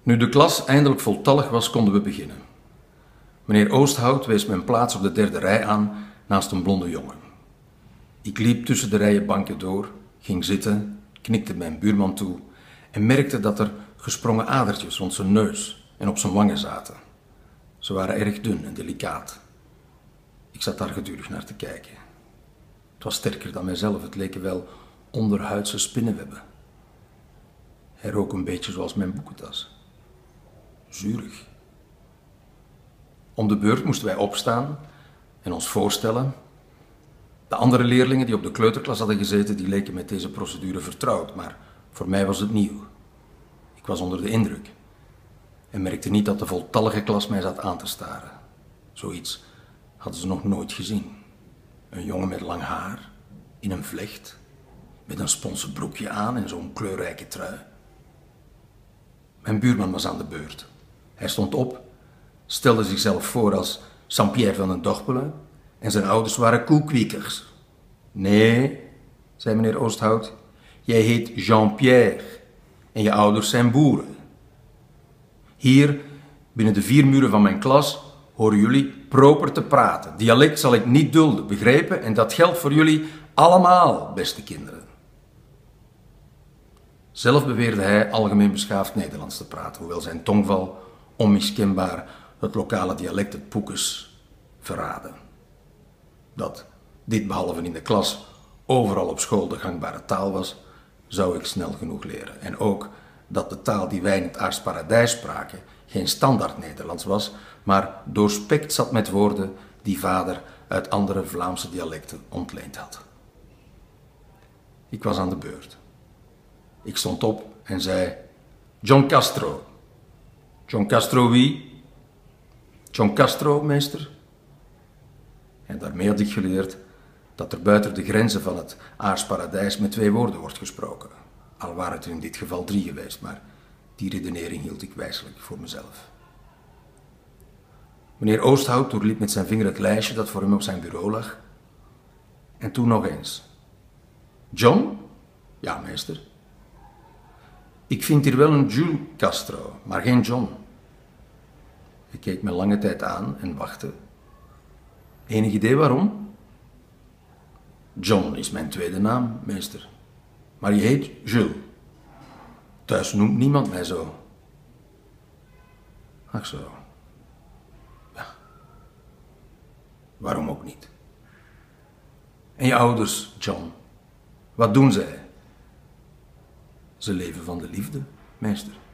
Nu de klas eindelijk voltallig was, konden we beginnen. Meneer Oosthout wees mijn plaats op de derde rij aan, naast een blonde jongen. Ik liep tussen de rijen banken door, ging zitten, knikte mijn buurman toe en merkte dat er gesprongen adertjes rond zijn neus en op zijn wangen zaten. Ze waren erg dun en delicaat. Ik zat daar gedurig naar te kijken. Het was sterker dan mijzelf, het leken wel onderhuidse spinnenwebben. Hij rook een beetje zoals mijn boekentas. Zuurig. Om de beurt moesten wij opstaan en ons voorstellen. De andere leerlingen die op de kleuterklas hadden gezeten, die leken met deze procedure vertrouwd, maar voor mij was het nieuw. Ik was onder de indruk en merkte niet dat de voltallige klas mij zat aan te staren. Zoiets hadden ze nog nooit gezien. Een jongen met lang haar, in een vlecht, met een sponsen broekje aan en zo'n kleurrijke trui. Mijn buurman was aan de beurt. Hij stond op, stelde zichzelf voor als Saint-Pierre van den Dorpelen en zijn ouders waren koekwiekers. Nee, zei meneer Oosthout, jij heet Jean-Pierre en je ouders zijn boeren. Hier, binnen de 4 muren van mijn klas, horen jullie proper te praten. Dialect zal ik niet dulden, begrepen? En dat geldt voor jullie allemaal, beste kinderen. Zelf beweerde hij algemeen beschaafd Nederlands te praten, hoewel zijn tongval onmiskenbaar het lokale dialect, het Poekes, verraadde. Dat dit behalve in de klas overal op school de gangbare taal was, zou ik snel genoeg leren. En ook dat de taal die wij in het Aars Paradijs spraken geen standaard Nederlands was, maar doorspekt zat met woorden die vader uit andere Vlaamse dialecten ontleend had. Ik was aan de beurt. Ik stond op en zei: John Castro. John Castro wie? John Castro, meester. En daarmee had ik geleerd dat er buiten de grenzen van het Aars Paradijs met 2 woorden wordt gesproken. Al waren het er in dit geval 3 geweest, maar die redenering hield ik wijselijk voor mezelf. Meneer Oosthout doorliep met zijn vinger het lijstje dat voor hem op zijn bureau lag. En toen nog eens. John? Ja, meester. Ik vind hier wel een Jules Castro, maar geen John. Hij keek me lange tijd aan en wachtte. Enig idee waarom? John is mijn tweede naam, meester. Maar je heet Jules. Thuis noemt niemand mij zo. Ach zo. Ja. Waarom ook niet? En je ouders, John, wat doen zij? Ze leven van de liefde, meester.